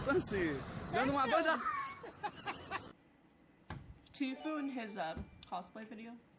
Tansi, dando uma banda. Tufu in his cosplay video